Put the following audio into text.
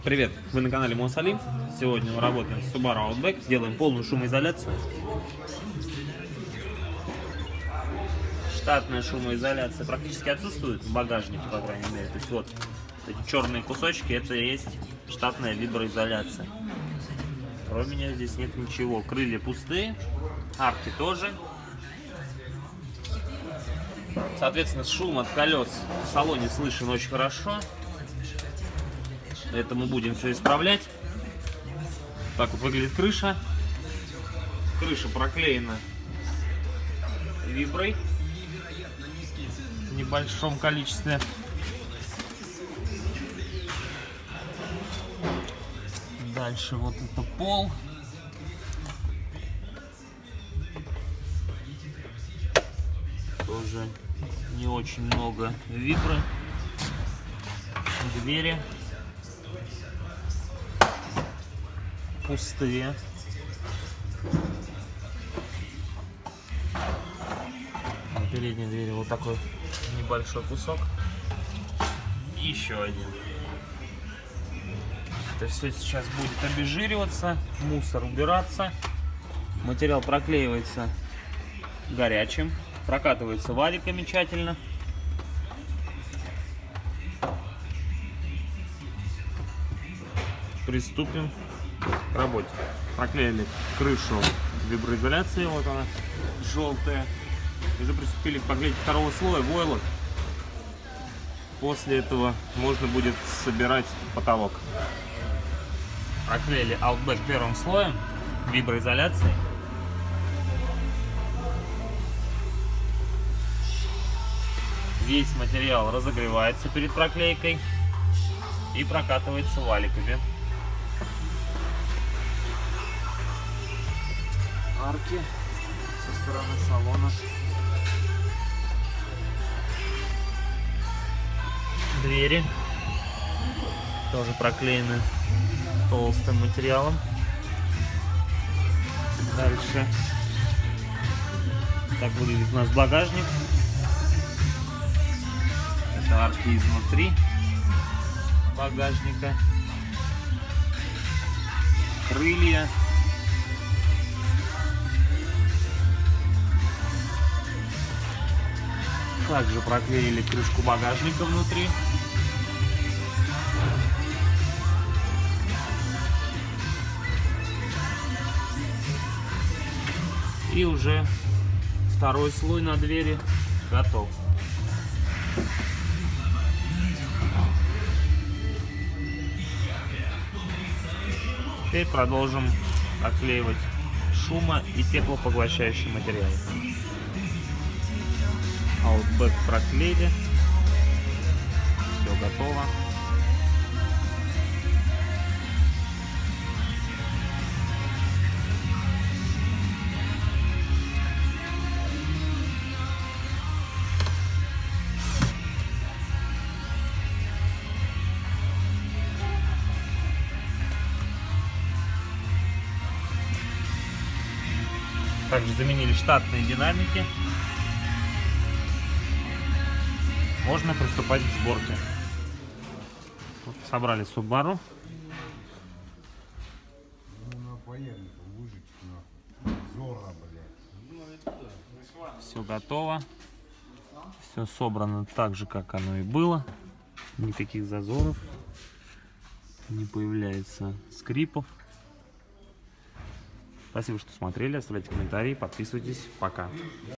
Привет, вы на канале Монсалим. Сегодня мы работаем с Subaru Outback, делаем полную шумоизоляцию. Штатная шумоизоляция практически отсутствует в багажнике, по крайней мере. То есть вот эти черные кусочки, это и есть штатная виброизоляция. Кроме меня здесь нет ничего. Крылья пустые, арки тоже. Соответственно, шум от колес в салоне слышен очень хорошо. Это мы будем все исправлять. Так вот выглядит крыша. Крыша проклеена виброй в небольшом количестве. Дальше вот это пол. Тоже не очень много вибры. Двери пустые. На передней двери вот такой небольшой кусок. Еще один. Это все сейчас будет обезжириваться, мусор убираться. Материал проклеивается горячим, прокатывается валиками тщательно. Приступим к работе. Проклеили крышу виброизоляции, вот она, желтая. Уже приступили к поклейке второго слоя, войлок. После этого можно будет собирать потолок. Проклеили Outback первым слоем виброизоляции. Весь материал разогревается перед проклейкой и прокатывается валиками. Арки со стороны салона. Двери тоже проклеены толстым материалом. Дальше так выглядит у нас багажник. Это арки изнутри багажника. Крылья. Также проклеили крышку багажника внутри. И уже второй слой на двери готов. Теперь продолжим оклеивать шумо- и теплопоглощающие материалы. Outback проклеили. Все готово. Также заменили штатные динамики. Можно приступать к сборке. Вот собрали Subaru. Все готово. Все собрано так же, как оно и было. Никаких зазоров. Не появляется скрипов. Спасибо, что смотрели. Оставляйте комментарии, подписывайтесь. Пока.